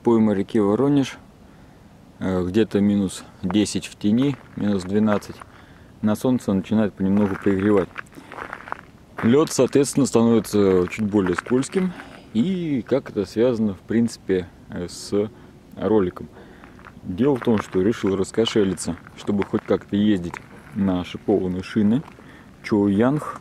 пойма реки Воронеж. Где-то минус 10 в тени, минус 12. На солнце начинает понемногу пригревать. Лед, соответственно, становится чуть более скользким. И как это связано, в принципе, с роликом. Дело в том, что решил раскошелиться, чтобы хоть как-то ездить на шипованные шины. Чоуянг.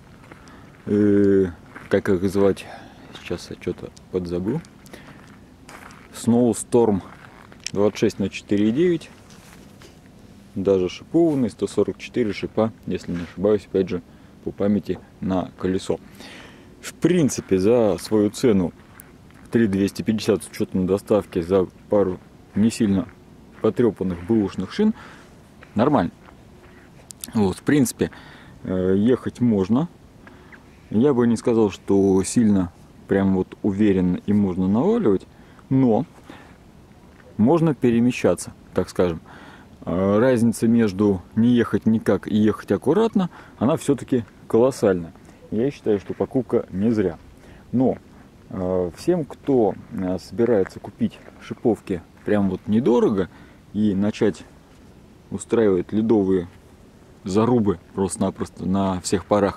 Как их звать? Сейчас я что-то подзабыл. Snowstorm 26 на 4,9. Даже шипованный, 144 шипа, если не ошибаюсь, опять же, по памяти на колесо. В принципе, за свою цену 3250 с учетом доставки за пару не сильно потрепанных бэушных шин нормально. Вот, в принципе, ехать можно. Я бы не сказал, что сильно прям вот уверенно и можно наваливать, но можно перемещаться, так скажем. Разница между не ехать никак и ехать аккуратно, она все-таки колоссальная. Я считаю, что покупка не зря. Но всем, кто собирается купить шиповки прям вот недорого и начать устраивать ледовые зарубы просто-напросто на всех парах,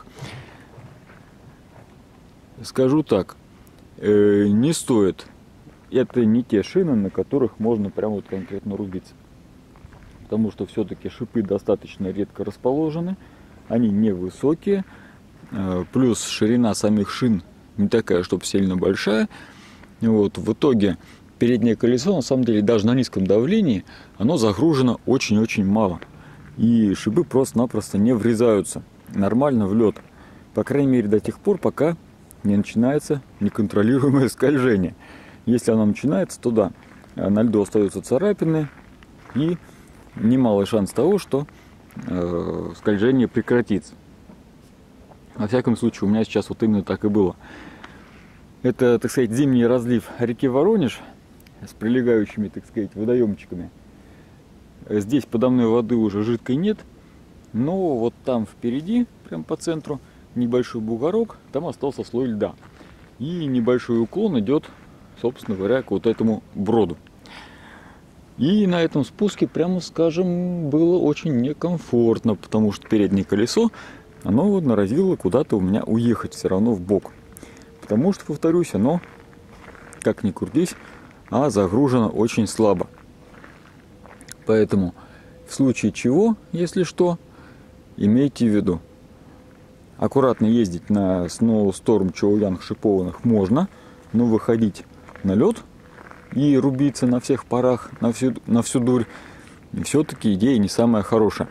скажу так, не стоит. Это не те шины, на которых можно прям вот конкретно рубиться. Потому что все-таки шипы достаточно редко расположены, они невысокие, плюс ширина самих шин не такая, чтобы сильно большая. Вот, в итоге переднее колесо, на самом деле, даже на низком давлении, оно загружено очень-очень мало. И шипы просто-напросто не врезаются нормально в лед. По крайней мере, до тех пор, пока не начинается неконтролируемое скольжение. Если оно начинается, то да, на льду остаются царапины и немалый шанс того, что скольжение прекратится. Во всяком случае, у меня сейчас вот именно так и было. Это, так сказать, зимний разлив реки Воронеж с прилегающими, так сказать, водоемчиками. Здесь подо мной воды уже жидкой нет, но вот там впереди, прям по центру, небольшой бугорок, там остался слой льда. И небольшой уклон идет, собственно говоря, к вот этому броду. И на этом спуске, прямо скажем, было очень некомфортно, потому что переднее колесо, оно вот норовило куда-то у меня уехать все равно в бок. Потому что, повторюсь, оно, как ни крутись, загружено очень слабо. Поэтому, в случае чего, если что, имейте в виду. Аккуратно ездить на Snowstorm Чоуянг шипованных можно, но выходить на лед и рубиться на всех парах, на всю дурь, все-таки идея не самая хорошая.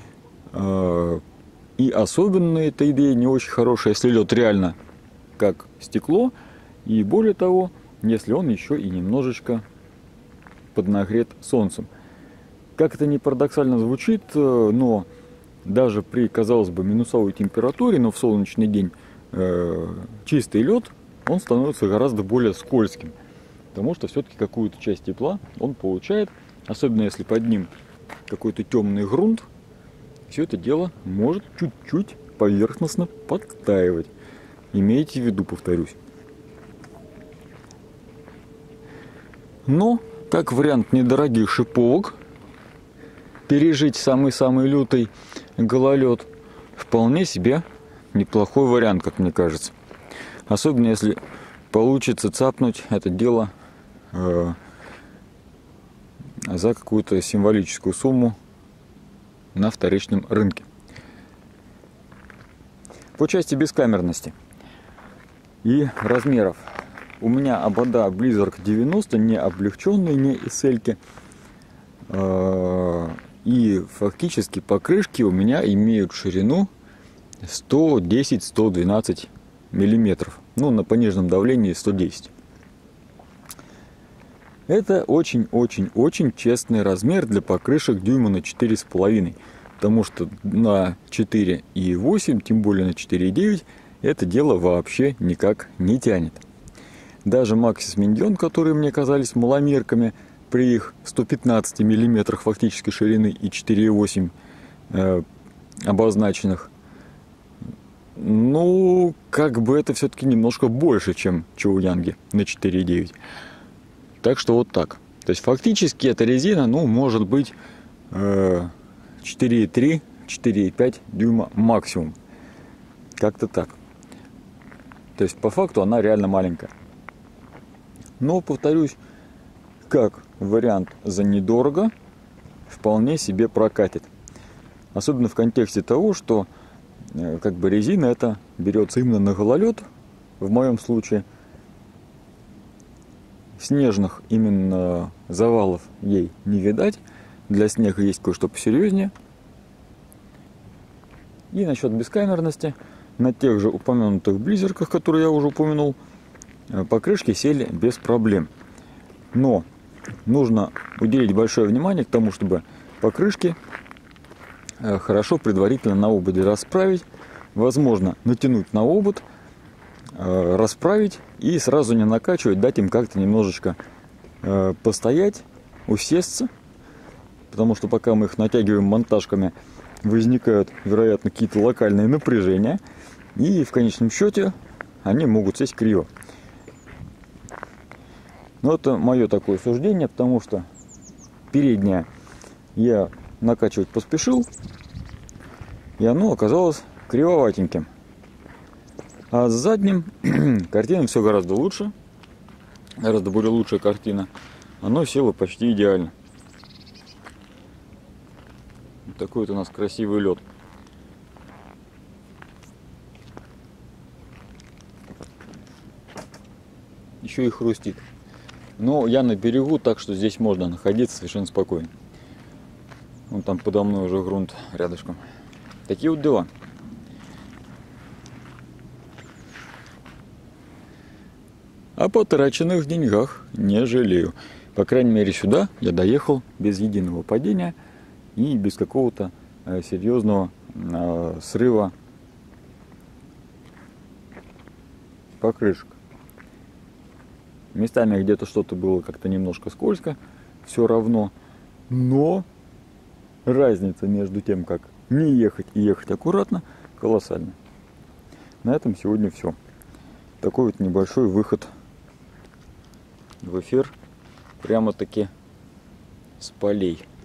И особенно эта идея не очень хорошая, если лед реально как стекло, и более того, если он еще и немножечко поднагрет солнцем. Как это ни парадоксально звучит, но даже при, казалось бы, минусовой температуре, но в солнечный день чистый лед, он становится гораздо более скользким. Потому что все-таки какую-то часть тепла он получает, особенно если под ним какой-то темный грунт, все это дело может чуть-чуть поверхностно подтаивать. Имейте в виду, повторюсь. Но, как вариант недорогих шиповок, пережить самый-самый лютый гололед вполне себе неплохой вариант, как мне кажется. Особенно если получится цапнуть это дело за какую-то символическую сумму на вторичном рынке. По части бескамерности и размеров. У меня обода Blizzard 90, не облегченные, не SL-ки. И фактически покрышки у меня имеют ширину 110-112 миллиметров. Ну, на пониженном давлении 110. Это очень-очень-очень честный размер для покрышек дюйма на 4,5. Потому что на 4,8, тем более на 4,9, это дело вообще никак не тянет. Даже Maxxis Mindion, которые мне казались маломерками, при их 115 миллиметрах фактической ширины и 4,8 обозначенных, ну, как бы это все-таки немножко больше, чем Чоуянги на 4,9. Так что вот так. То есть фактически эта резина, ну, может быть 4,3, 4,5 дюйма максимум. Как-то так. То есть по факту она реально маленькая. Но, повторюсь, как вариант за недорого вполне себе прокатит. Особенно в контексте того, что как бы резина это берется именно на гололед, в моем случае. Снежных именно завалов ей не видать. Для снега есть кое-что посерьезнее. И насчет бескамерности. На тех же упомянутых близерках, которые я уже упомянул, покрышки сели без проблем. Но нужно уделить большое внимание к тому, чтобы покрышки хорошо предварительно на ободе расправить. Возможно, натянуть на обод, расправить и сразу не накачивать, дать им как-то немножечко постоять, усесться. Потому что пока мы их натягиваем монтажками, возникают, вероятно, какие-то локальные напряжения. И в конечном счете они могут сесть криво. Но это мое такое суждение, потому что переднее я накачивать поспешил, и оно оказалось кривоватеньким. А с задним картина все гораздо лучше, гораздо более лучшая картина. Оно село почти идеально. Вот такой вот у нас красивый лед. Еще и хрустит. Но я на берегу, так что здесь можно находиться совершенно спокойно. Вон там подо мной уже грунт рядышком. Такие вот дела. А потраченных деньгах не жалею. По крайней мере, сюда я доехал без единого падения и без какого-то серьезного срыва покрышек. Местами где-то что-то было как-то немножко скользко, все равно. Но разница между тем, как не ехать и ехать аккуратно, колоссальна. На этом сегодня все. Такой вот небольшой выход в эфир, прямо-таки с полей.